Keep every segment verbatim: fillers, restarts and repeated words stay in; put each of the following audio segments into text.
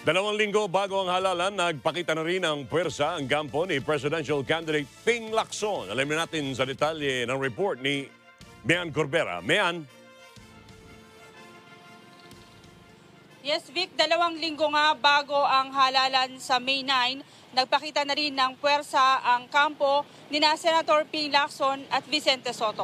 Dalawang linggo bago ang halalan, nagpakita na rin ang puwersa ang kampo ni Presidential Candidate Ping Lacson. Alamin natin sa detalye ng report ni Mean Corbera. Mean? Yes, Vic, dalawang linggo nga bago ang halalan sa May nine, nagpakita na rin ng puwersa ang kampo ni na Senator Ping Lacson at Vicente Sotto.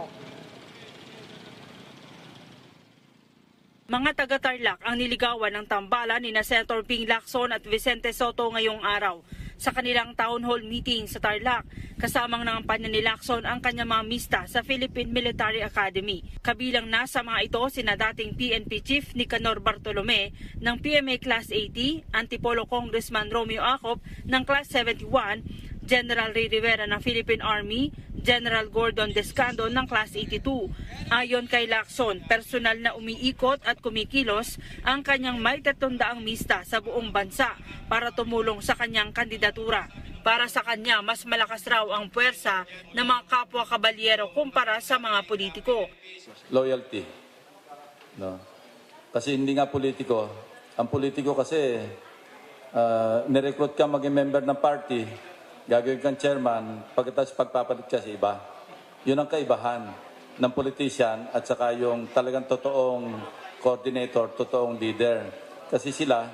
Mga taga-Tarlac ang niligawan ng tambalan ni na Senator Ping Lacson at Vicente Sotto ngayong araw sa kanilang town hall meeting sa Tarlac. Kasamang nangampanya ni Lacson ang kanyang mga mista sa Philippine Military Academy. Kabilang na sa mga ito sina dating P N P Chief Nicanor Bartolome ng P M A Class eighty, Antipolo Congressman Romeo Acop ng Class seventy-one, General Ray Rivera ng Philippine Army, General Gordon Descando ng Class eighty-two. Ayon kay Lacson, personal na umiikot at kumikilos ang kanyang may tatundaang mista sa buong bansa para tumulong sa kanyang kandidatura. Para sa kanya, mas malakas raw ang puwersa ng mga kapwa kabalyero kumpara sa mga politiko. Loyalty. No. Kasi hindi nga politiko. Ang politiko kasi, uh, nirecruit ka maging member ng party, gagawin kang chairman, pagkatapos pagpapalit ka sa iba. Yun ang kaibahan ng politician at saka yung talagang totoong coordinator, totoong leader. Kasi sila,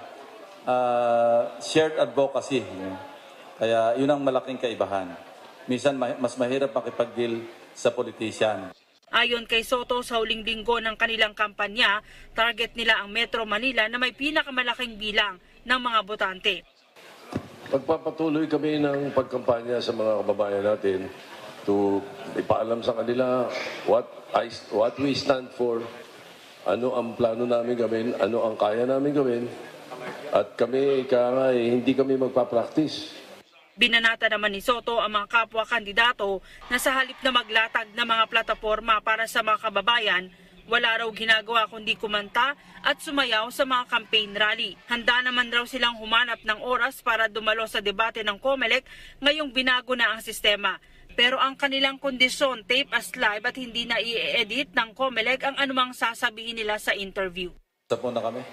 uh, shared advocacy. Kaya yun ang malaking kaibahan. Minsan mas mahirap makipag-deal sa politician. Ayon kay Sotto, sa huling linggo ng kanilang kampanya, target nila ang Metro Manila na may pinakamalaking bilang ng mga botante. Pagpapatuloy kami ng pagkampanya sa mga kababayan natin to ipaalam sa kanila what I, what we stand for, ano ang plano namin gawin, ano ang kaya namin gawin, at kami kaya hindi kami magpa-practice. Binanata naman ni Sotto ang mga kapwa kandidato na sa halip na maglatag ng mga plataporma para sa mga kababayan, wala raw ginagawa kundi kumanta at sumayaw sa mga campaign rally. Handa naman raw silang humanap ng oras para dumalo sa debate ng COMELEC ngayong binago na ang sistema. Pero ang kanilang kondisyon, tape as live at hindi na i-edit ng COMELEC ang anumang sasabihin nila sa interview. Tapos na kami.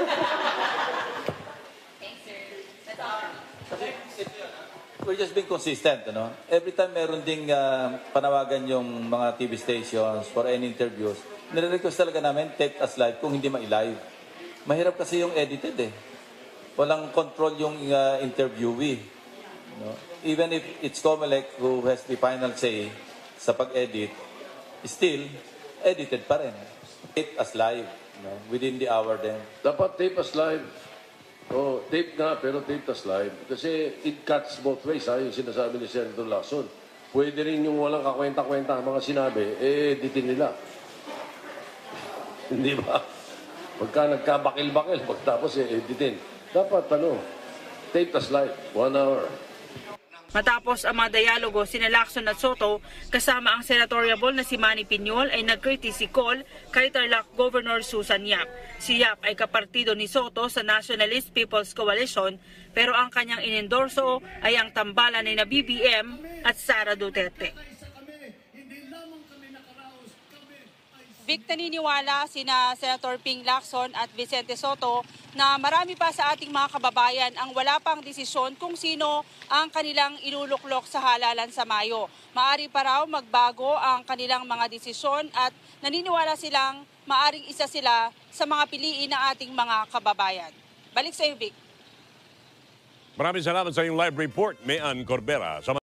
We're just being consistent, ano? Every time meron ding uh, panawagan yung mga T V stations for any interviews, nire-request talaga namin, take us live kung hindi ma-live. Mahirap kasi yung edited eh. Walang control yung uh, interviewee. No? Even if it's COMELEC who has the final say sa pag-edit, still, edited pa rin. Tape us live, no? Within the hour then. Dapat tape us live. Oh, tape nga, pero tape us live. Kasi it cuts both ways, ha, yung sinasabi ni Senator Lacson. Pwede rin yung walang kakwenta-kwenta ang mga sinabi, eh, editin nila. Hindi ba? Pagka nagkabakil-bakil, pagtapos eh, editin. Dapat, ano, tape us live, one hour. Matapos ang mga dialogo sina Lacson at Sotto, kasama ang senatoriable na si Manny Piñol ay nag-courtesy call kay Tarlac Governor Susan Yap. Si Yap ay kapartido ni Sotto sa Nationalist People's Coalition, pero ang kanyang inendorso ay ang tambalan ni na B B M at Sara Duterte. Vic, naniniwala sina Senator Ping Lacson at Vicente Sotto na marami pa sa ating mga kababayan ang wala pang desisyon kung sino ang kanilang iluluklok sa halalan sa Mayo. Maari pa raw magbago ang kanilang mga desisyon at naniniwala silang maaring isa sila sa mga piliin ng ating mga kababayan. Balik sa iyo, Vic. Maraming salamat sa iyong live report, Mean Corbera.